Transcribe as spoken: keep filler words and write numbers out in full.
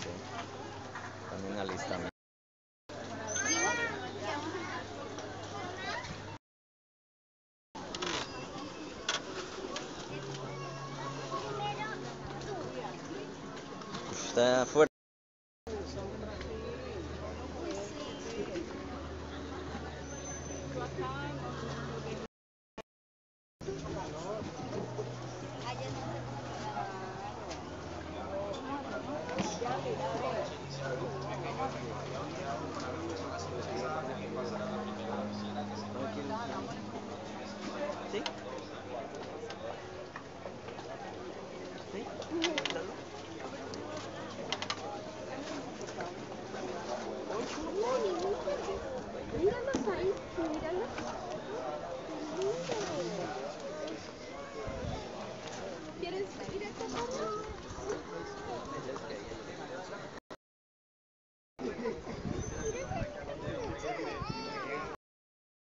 sí. También alistamiento. Está fuerte. ¿Sí? ¿Sí? Míralos ahí, míralos. ¿Quieres ir a esta forma?